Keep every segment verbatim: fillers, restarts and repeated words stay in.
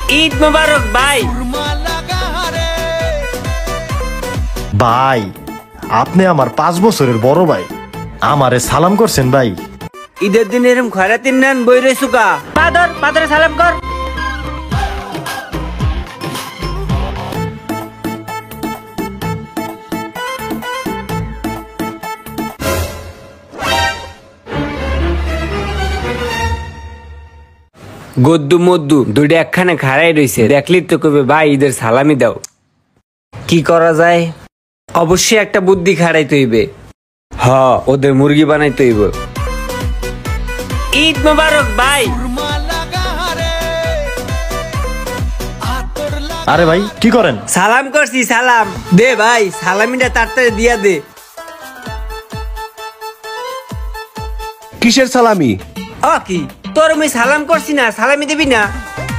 ঈদ মোবারক ভাই। ভাই আপনি আমার পাঁচ বছরের বড় ভাই, আমারে সালাম করছেন ভাই। ঈদের দিন এরম খয়রাতির নেন বই রইছুকা। পাদর পাদরে সালাম কর। গদ্দু মদ্দু দুইটা একখানে খাড়াই রইছে, দেখলি তো কবে ভাই ঈদের সালামি দাও। কি করা যায়? অবশ্যই একটা বুদ্ধি খাড়াইতে হইবে। হ, ওদের মুরগি বানাইতে হইব। ঈদ মোবারক ভাই। আরে ভাই কি করেন? সালাম করছি সালাম। দে ভাই সালামিটা তাড়াতাড়ি দিয়া দে। কিসের সালামি? ও কি তোর আমি সালাম করছি না, সালামি দিবি না?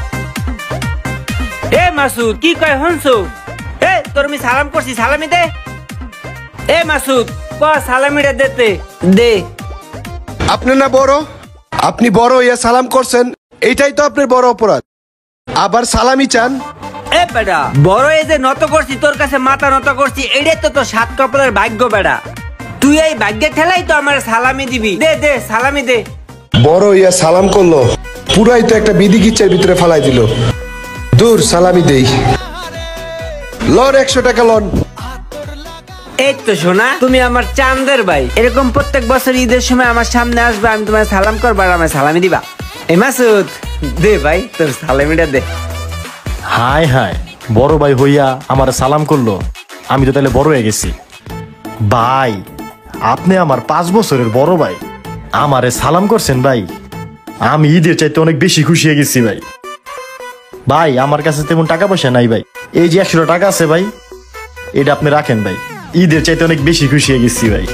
এ মাসুদ কি কয় হনছো? এ তোর আমি সালাম করছি, সালামি দে। এ মাসুদ ক সালামিটা দেতে দে। আপনি না বড়, আপনি বড় ইয়া সালাম করছেন, এইটাই তো আপনার বড় অপরাধ। আবার সালামি চান? এ বেটা বড় এই যে নত করছি, তোর কাছে মাথা নত করছি, এটাই তো তোর সাত কপালের ভাগ্য বেটা। তুই এই ভাগ্যের ঠেলাই তো আমার সালামি দিবি। দে দে সালামি দে। বড় ইয়া সালাম করলো, পুরাই তো একটা বিধি কিচ্ছের ভিতরে ফালাই দিল। দূর সালামি দেই। লন একশো টাকা লন। এই তো শোনা, তুমি আমার চাঁদের ভাই, এরকম প্রত্যেক বছর ঈদের সময় আমার সামনে আসবে, আমি তোমার সালাম করবো আর আমার সালামি দিবা। এ মাসুদ দে ভাই তোর সালামিটা দে। হায় হায়, বড় ভাই হইয়া আমার সালাম করলো, আমি তো তাহলে বড় হয়ে গেছি। ভাই আপনি আমার পাঁচ বছরের বড় ভাই, আমারে সালাম করছেন ভাই, আমি ঈদের চাইতে অনেক বেশি খুশি হয়ে গেছি ভাই। ভাই আমার কাছে তেমন টাকা পয়সা নাই ভাই, এই যে একশো টাকা আছে ভাই, এটা আপনি রাখেন ভাই, ঈদের চাইতে অনেক বেশি খুশি হয়ে গেছি ভাই।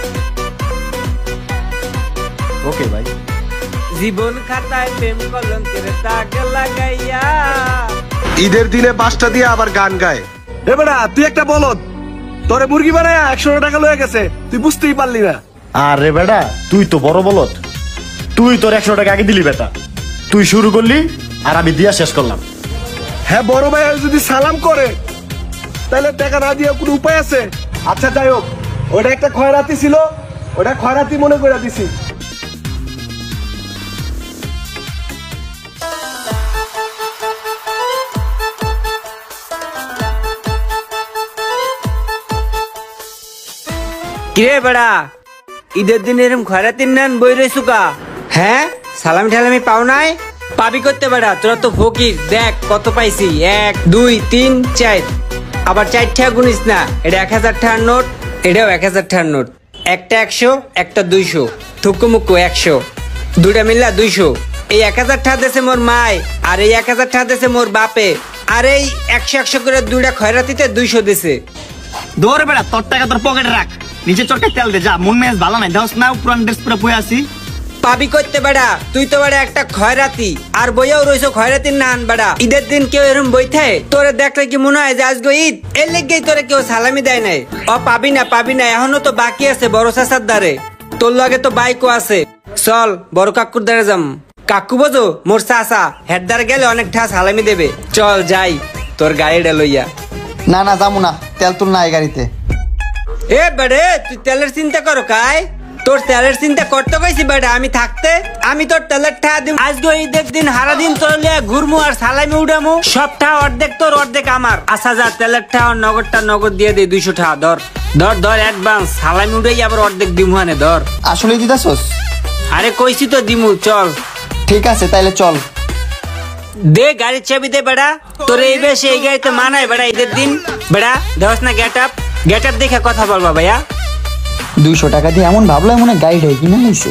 ওকে ভাই। জীবন খাতায় প্রেম কলঙ্কের দাগ লাগাইয়া। ঈদের দিনে পাঁচটা দিয়ে আবার গান গায়। এ বেটা তুই একটা বলদ, তোরে মুরগি বানায় একশো টাকা লয়ে গেছে, তুই বুঝতেই পারলি না। আরে বেটা তুই তো বড় বলত, তুই তোর একশো টাকা আগে দিলি বেটা, তুই শুরু করলি আর আমি দিয়া শেষ করলাম। হ্যাঁ বড় ভাই যদি সালাম করে তাহলে টাকা না দিয়ে কোনো উপায় আছে? আচ্ছা যাই হোক, ওটা একটা খয়রাতি ছিল, ওটা খয়রাতি মনে করে দিছি। কিরে বেড়া ঈদের দিন এরম খয়রাতির নেন বই রইছুকা। হ্যাঁ সালামি ঠালামি পাও নাই? পাবি করতে বেড়া, তোরা তো ফকির। দেখ কত পাইছি, এক দুই তিন চার, আবার চার টাকা গুনিস না। এটা এক হাজার টাকার নোট, এটাও এক হাজার টাকার নোট। একটা একশো, একটা দুইশো, থুকু মুক্কু একশো, দুইটা মিললা দুইশো। এই এক হাজার টাকা দেশে মোর মায়, আর এই এক হাজার টাকা দেশে মোর বাপে, আর এই একশো একশো করে দুইটা খয়রাতিতে দুইশো দেশে। দৌড়ে বেড়া, তোর টাকা তোর পকেটে রাখ, নিচে চটকে তেল দে যা। মন মেজ ভালো নাই, দেখ না পুরান ড্রেস পুরো পুয়ে আসি। পাবি করতে বেড়া, তুই তো বেড়া একটা খয়রাতি, আর বইয়াও রইছো খয়রাতির নান বেড়া। ঈদের দিন কেউ এরম বই থাকে? তোরে দেখলে কি মনে হয় যে আজকে ঈদ? এর লেগেই তোরে কেউ সালামি দেয় নাই। ও পাবি না পাবি না, এখনো তো বাকি আছে বড় চাচার দ্বারে, তোর লগে তো বাইকও আছে। চল বড় কাকুর দ্বারে যাম। কাকু বোঝো মোর চাচা, হেড দ্বারে গেলে অনেক ঠা সালামি দেবে। চল যাই তোর গাড়িটা লইয়া। না না যাবো না, তেল তুল না এই গাড়িতে। এ বেড়ে তুই তেলের চিন্তা করো কাই? তোর তেলের চিন্তা করতে কইছি বেড়া আমি থাকতে? আমি তোর তেলের ঠা দিব। আজকে ঈদের দিন হারা দিন তোর লিয়া ঘুরমু আর সালামি উড়ামু, সবটা অর্ধেক তোর অর্ধেক আমার। আচ্ছা যা তেলের ঠা আর নগদটা নগদ দিয়ে দে, দুইশো টাকা ধর ধর ধর অ্যাডভান্স। সালামি উড়াই আবার অর্ধেক দিমু হানে ধর। আসলে দিদাসোস? আরে কইছি তো দিমু, চল। ঠিক আছে তাইলে চল। দে গাড়ির চাবি দে বেড়া। তোর এই বেশে এই গাড়িতে মানায় বেড়া ঈদের দিন? বেড়া দেখ না গেট আপ, গেট আপ দেখে কথা বলবা ভাইয়া। দুইশো টাকা দিয়ে এমন ভাবলো মনে গাইড হয় কিনা নিছে।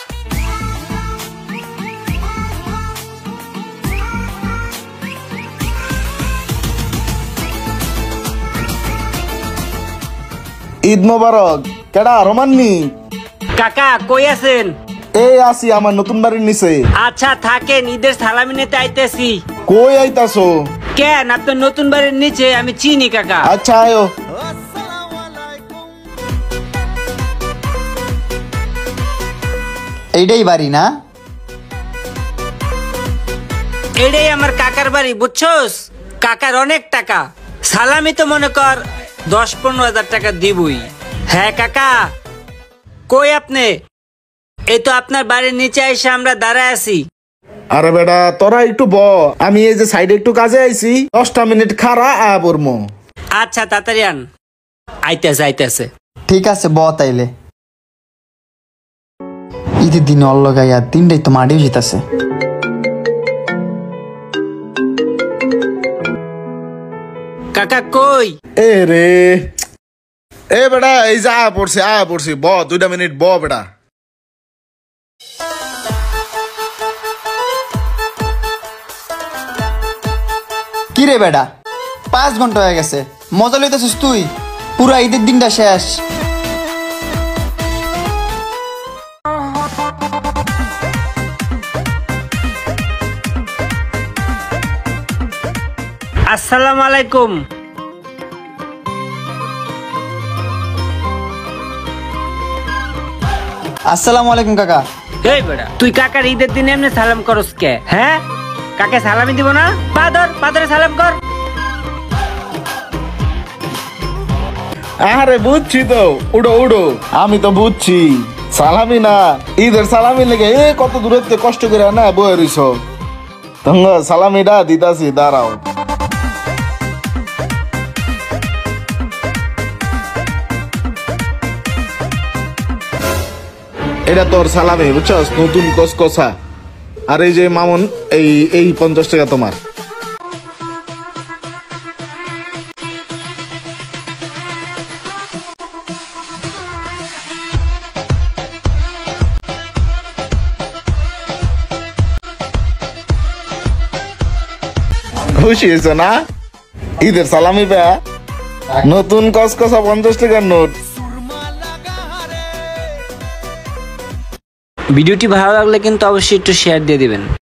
ঈদ মোবারক। কেডা রমাননি? কাকা কই আছেন? এই আসি আমার নতুন বাড়ির নিচে। আচ্ছা থাকেন, ঈদের সালামি নিতে আইতেছি। কই আইতাছো? কেন আপনার নতুন বাড়ির নিচে, আমি চিনি কাকা। আচ্ছা আয়ো। এইটাই বাড়ি না? এটাই আমার কাকার বাড়ি বুঝছস, কাকার অনেক টাকা, সালামি তো মনে কর দশ পনেরো হাজার টাকা দিবই। হ্যাঁ কাকা, কই আপনি? এই তো আপনার বাড়ির নিচে এসে আমরা দাঁড়ায় আছি। আরে বেটা তোরা একটু ব, আমি এই যে সাইডে একটু কাজে আইছি, দশটা মিনিট খারা আ বর্ম। আচ্ছা তাড়াতাড়ি আন। আইতেছে আইতেছে। ঠিক আছে ব তাইলে। ঈদের দিনে অল্লগাইয়া তিনটাই তো মাটিও জিতাছে। কাকা কই? এ রে এ বেটা এই যে আ পড়ছি আ পড়ছি, ব দুইটা মিনিট ব বেটা। কি রে বেটা, পাঁচ ঘন্টা হয়ে গেছে, মজা লইতেছিস তুই? পুরা ঈদের দিনটা শেষ। আসসালামু আলাইকুম। আসসালামু আলাইকুম কাকা। এই বেটা, তুই কাকার ঈদের দিনে এমনি সালাম করস কে? হ্যাঁ, কাকে সালামি দিব না? পাদর পাদরে সালাম কর। আরে বুঝছি তো, উড়ো উড়ো, আমি তো বুঝছি সালামি না, ঈদের সালামি লেগে এ কত দূরত্বে কষ্ট করে না বয়ে রইছ, তঙ্গ সালামিটা দিতাছি, দাঁড়াও। এটা তোর সালামি বুঝছস, নতুন কসকসা। আর এই যে মামুন, এই এই পঞ্চাশ টাকা তোমার। খুশি হয়েছ না? ঈদের সালামি পা নতুন কসকসা পঞ্চাশ টাকার নোট। ভিডিওটি ভালো লাগলে কিন্তু অবশ্যই একটু শেয়ার দিয়ে দিবেন।